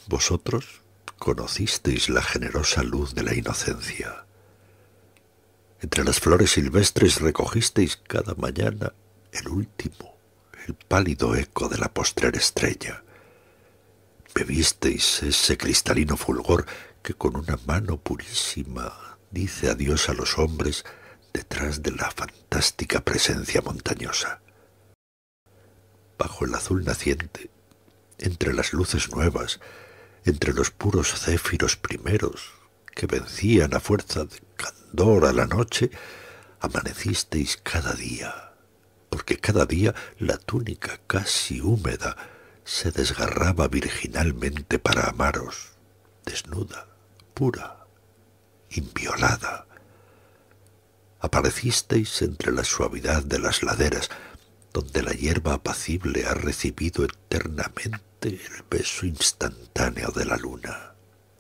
Vosotros conocisteis la generosa luz de la inocencia. Entre las flores silvestres recogisteis cada mañana el último, el pálido eco de la postrer estrella. Bebisteis ese cristalino fulgor que con una mano purísima dice adiós a los hombres detrás de la fantástica presencia montañosa. Bajo el azul naciente, entre las luces nuevas, entre los puros céfiros primeros que vencían a fuerza de candor a la noche, amanecisteis cada día, porque cada día la túnica casi húmeda se desgarraba virginalmente para amaros, desnuda, pura, inviolada. Aparecisteis entre la suavidad de las laderas, donde la hierba apacible ha recibido eternamente el beso instantáneo de la luna.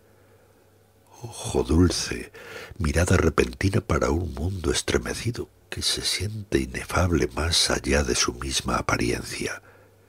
Ojo dulce, mirada repentina para un mundo estremecido que se siente inefable más allá de su misma apariencia.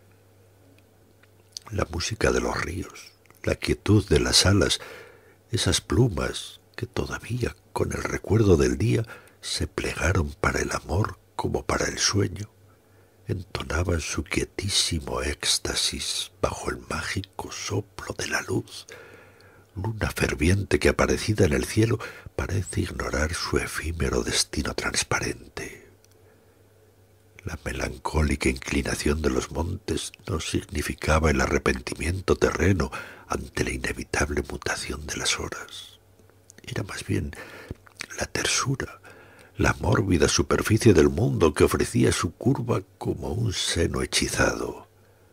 La música de los ríos, la quietud de las alas, esas plumas que todavía con el recuerdo del día se plegaron para el amor como para el sueño, entonaban su quietísimo éxtasis bajo el mágico soplo de la luz, luna ferviente que aparecida en el cielo parece ignorar su efímero destino transparente. La melancólica inclinación de los montes no significaba el arrepentimiento terreno ante la inevitable mutación de las horas. Era más bien la tersura, la mórbida superficie del mundo que ofrecía su curva como un seno hechizado.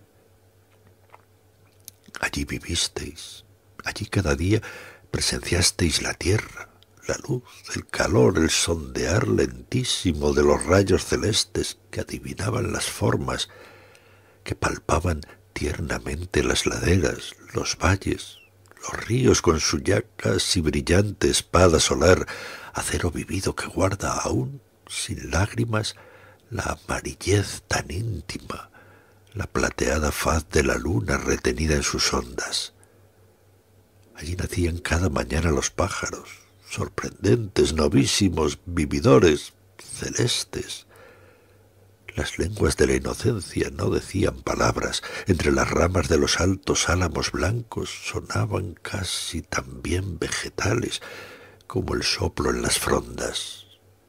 Allí vivisteis, allí cada día presenciasteis la tierra, la luz, el calor, el sondear lentísimo de los rayos celestes que adivinaban las formas, que palpaban tiernamente las laderas, los valles, los ríos con su ya casi brillante espada solar, acero vivido que guarda aún, sin lágrimas, la amarillez tan íntima, la plateada faz de la luna retenida en sus ondas. Allí nacían cada mañana los pájaros, sorprendentes, novísimos, vividores, celestes. Las lenguas de la inocencia no decían palabras. Entre las ramas de los altos álamos blancos sonaban casi también vegetales como el soplo en las frondas.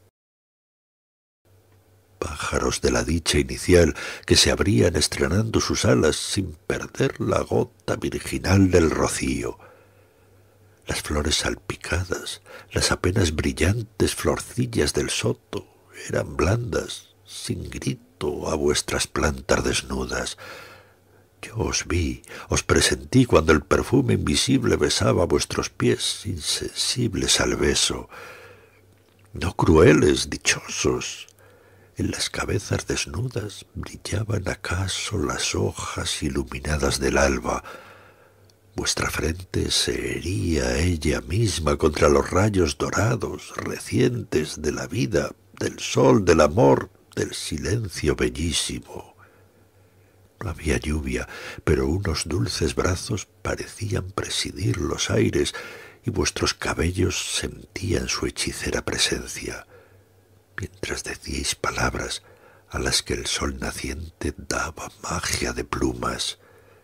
Pájaros de la dicha inicial que se abrían estrenando sus alas sin perder la gota virginal del rocío. Las flores salpicadas, las apenas brillantes florcillas del soto, eran blandas, sin grito a vuestras plantas desnudas. Yo os vi, os presentí cuando el perfume invisible besaba vuestros pies insensibles al beso. No crueles, dichosos. En las cabezas desnudas brillaban acaso las hojas iluminadas del alba. Vuestra frente se hería ella misma contra los rayos dorados, recientes de la vida, del sol, del amor, del silencio bellísimo. No había lluvia, pero unos dulces brazos parecían presidir los aires y vuestros cabellos sentían su hechicera presencia, mientras decíais palabras a las que el sol naciente daba magia de plumas.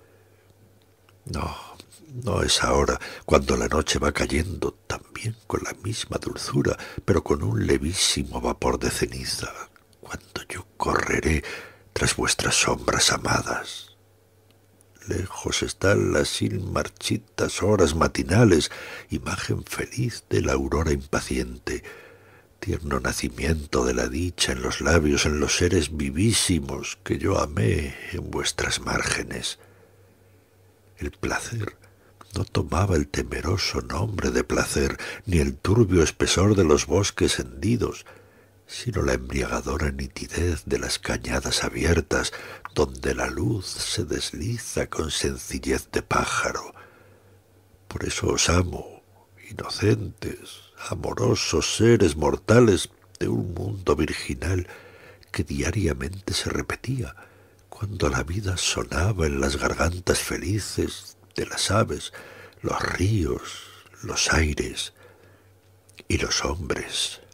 No es ahora, cuando la noche va cayendo, también con la misma dulzura, pero con un levísimo vapor de ceniza, cuando yo correré tras vuestras sombras amadas. Lejos están las inmarchitas horas matinales, imagen feliz de la aurora impaciente, tierno nacimiento de la dicha en los labios, en los seres vivísimos que yo amé en vuestras márgenes. El placer no tomaba el temeroso nombre de placer, ni el turbio espesor de los bosques hendidos, sino la embriagadora nitidez de las cañadas abiertas, donde la luz se desliza con sencillez de pájaro. Por eso os amo, inocentes, amorosos seres mortales de un mundo virginal que diariamente se repetía, cuando la vida sonaba en las gargantas felices de las aves, los ríos, los aires y los hombres.